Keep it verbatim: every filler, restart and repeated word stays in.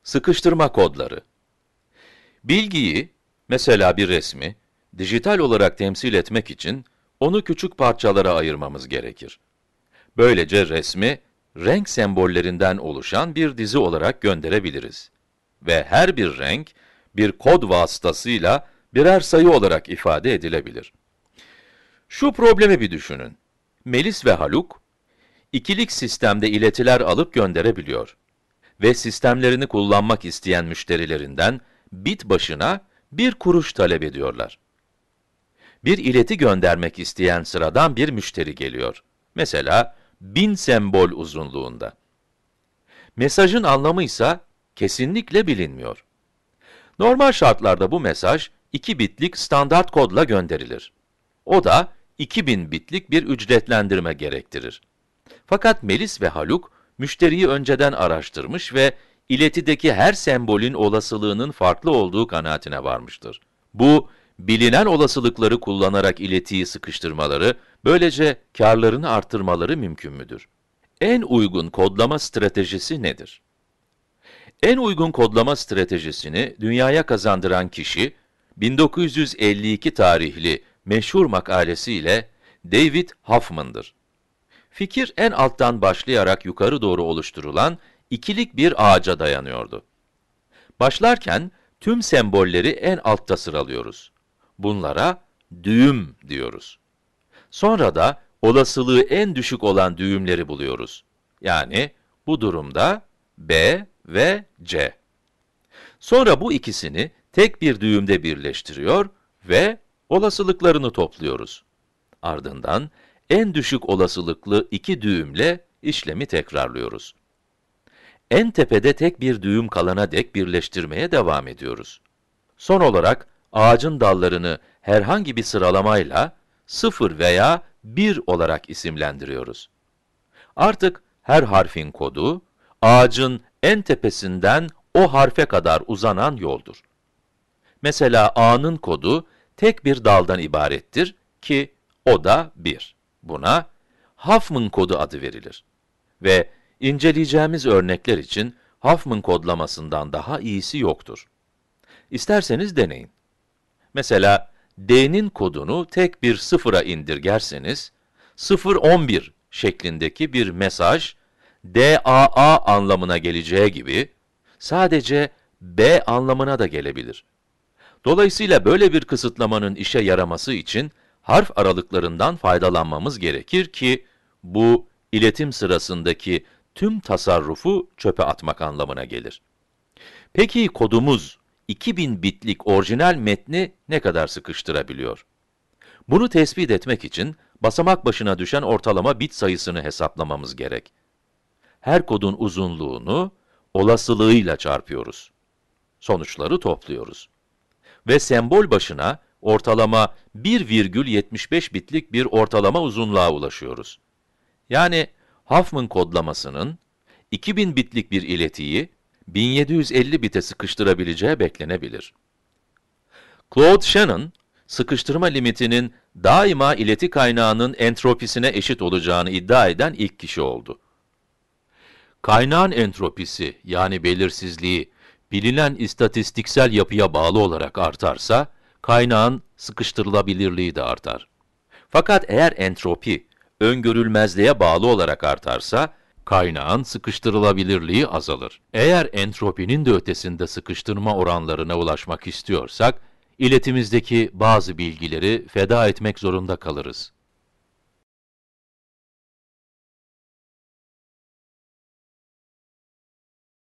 Sıkıştırma kodları. Bilgiyi, mesela bir resmi, dijital olarak temsil etmek için onu küçük parçalara ayırmamız gerekir. Böylece resmi, renk sembollerinden oluşan bir dizi olarak gönderebiliriz. Ve her bir renk, bir kod vasıtasıyla birer sayı olarak ifade edilebilir. Şu problemi bir düşünün. Melis ve Haluk, ikilik sistemde iletiler alıp gönderebiliyor ve sistemlerini kullanmak isteyen müşterilerinden bit başına bir kuruş talep ediyorlar. Bir ileti göndermek isteyen sıradan bir müşteri geliyor. Mesela bin sembol uzunluğunda. Mesajın anlamı ise kesinlikle bilinmiyor. Normal şartlarda bu mesaj iki bitlik standart kodla gönderilir. O da iki bin bitlik bir ücretlendirme gerektirir. Fakat Melis ve Haluk, müşteriyi önceden araştırmış ve iletideki her sembolün olasılığının farklı olduğu kanaatine varmıştır. Bu, bilinen olasılıkları kullanarak iletiyi sıkıştırmaları, böylece karlarını artırmaları mümkün müdür? En uygun kodlama stratejisi nedir? En uygun kodlama stratejisini dünyaya kazandıran kişi, bin dokuz yüz elli iki tarihli meşhur makalesiyle David Hoffman'dır. Fikir en alttan başlayarak yukarı doğru oluşturulan ikilik bir ağaca dayanıyordu. Başlarken tüm sembolleri en altta sıralıyoruz. Bunlara düğüm diyoruz. Sonra da olasılığı en düşük olan düğümleri buluyoruz. Yani bu durumda B ve C. Sonra bu ikisini tek bir düğümde birleştiriyor ve olasılıklarını topluyoruz. Ardından en düşük olasılıklı iki düğümle işlemi tekrarlıyoruz. En tepede tek bir düğüm kalana dek birleştirmeye devam ediyoruz. Son olarak ağacın dallarını herhangi bir sıralamayla sıfır veya bir olarak isimlendiriyoruz. Artık her harfin kodu, ağacın en tepesinden o harfe kadar uzanan yoldur. Mesela A'nın kodu tek bir daldan ibarettir ki o da bir. Buna Huffman kodu adı verilir. Ve inceleyeceğimiz örnekler için Huffman kodlamasından daha iyisi yoktur. İsterseniz deneyin. Mesela D'nin kodunu tek bir sıfıra indirgerseniz, sıfır on bir şeklindeki bir mesaj, D A A anlamına geleceği gibi, sadece B anlamına da gelebilir. Dolayısıyla böyle bir kısıtlamanın işe yaraması için, harf aralıklarından faydalanmamız gerekir ki, bu, iletim sırasındaki tüm tasarrufu çöpe atmak anlamına gelir. Peki kodumuz, iki bin bitlik orijinal metni ne kadar sıkıştırabiliyor? Bunu tespit etmek için, basamak başına düşen ortalama bit sayısını hesaplamamız gerek. Her kodun uzunluğunu, olasılığıyla çarpıyoruz. Sonuçları topluyoruz. Ve sembol başına, ortalama bir virgül yetmiş beş bitlik bir ortalama uzunluğa ulaşıyoruz. Yani, Huffman kodlamasının, iki bin bitlik bir iletiyi, bin yedi yüz elli bite sıkıştırabileceği beklenebilir. Claude Shannon, sıkıştırma limitinin daima ileti kaynağının entropisine eşit olacağını iddia eden ilk kişi oldu. Kaynağın entropisi, yani belirsizliği, bilinen istatistiksel yapıya bağlı olarak artarsa, kaynağın sıkıştırılabilirliği de artar. Fakat eğer entropi, öngörülmezliğe bağlı olarak artarsa, kaynağın sıkıştırılabilirliği azalır. Eğer entropinin de ötesinde sıkıştırma oranlarına ulaşmak istiyorsak, iletimizdeki bazı bilgileri feda etmek zorunda kalırız.